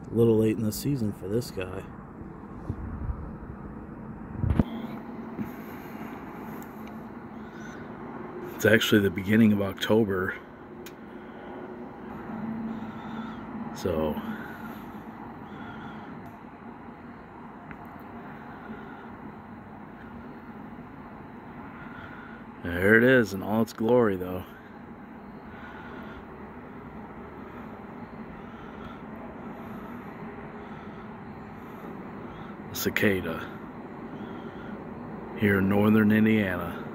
A little late in the season for this guy. It's actually the beginning of October. So there it is in all its glory, though. A cicada here in northern Indiana.